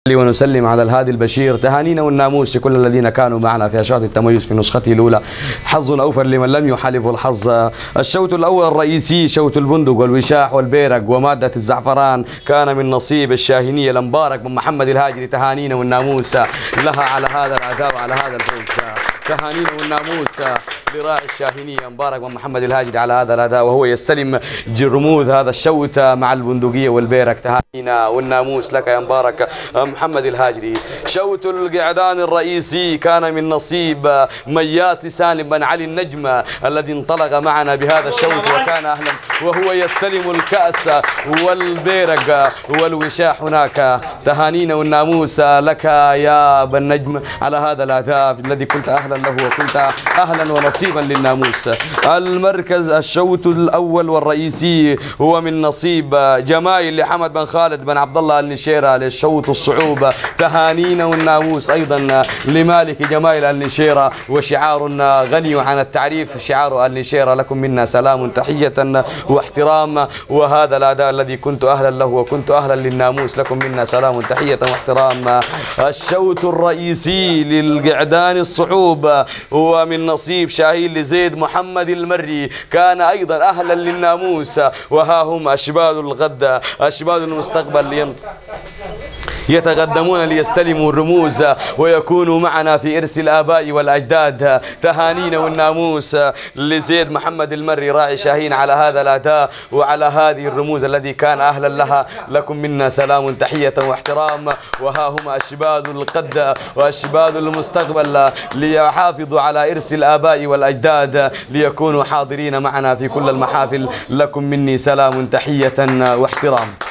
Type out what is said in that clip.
ونسلم على الهادي البشير. تهانينا والناموس لكل الذين كانوا معنا في أشواط التميز في نسخته الأولى. حظ أوفر لمن لم يحالف الحظ. الشوط الأول الرئيسي شوط البندق والوشاح والبيرق ومادة الزعفران كان من نصيب الشاهينية المبارك بن محمد الهاجري. تهانينا والناموس لها على هذا الأداء وعلى هذا الفوز. تهانينا والناموس لراعي الشاهينية مبارك بن محمد الهاجري على هذا الأداء وهو يستلم رموز هذا الشوط مع البندقية والبيرق. تهانينا والناموس لك يا مبارك محمد الهاجري. شوط القعدان الرئيسي كان من نصيب مياس سالم بن علي النجم الذي انطلق معنا بهذا الشوط وكان أهلا وهو يستلم الكأس والبيرق والوشاح هناك. تهانينا والناموس لك يا بن نجم على هذا الأداء الذي كنت أهلا له وكنت أهلا ونصيبا للناموس. المركز الشوط الأول والرئيسي هو من نصيب جمايل لحمد بن خالد بن عبد الله النشيرة للشوط الصعوبة. تهانينا والناموس أيضا لمالك جمايل النشيرة وشعار غني عن التعريف شعار النشيرة. لكم منا سلام تحية واحترام وهذا الأداء الذي كنت أهلا له وكنت أهلا للناموس. لكم منا سلام تحية واحترام. الشوط الرئيسي للقعدان الصعوبة هو من نصيب شاهين لزيد محمد المري كان أيضا أهلا للناموس. وها هم أشبال الغد أشبال المستقبل يتقدمون ليستلموا الرموز ويكونوا معنا في إرث الآباء والأجداد. تهانينا والناموس لزيد محمد المري راعي شاهين على هذا الأداء وعلى هذه الرموز الذي كان أهلا لها. لكم منا سلام تحية واحترام. وها هم أشبال القد وأشبال المستقبل ليحافظوا على إرث الآباء والأجداد ليكونوا حاضرين معنا في كل المحافل. لكم مني سلام تحية واحترام.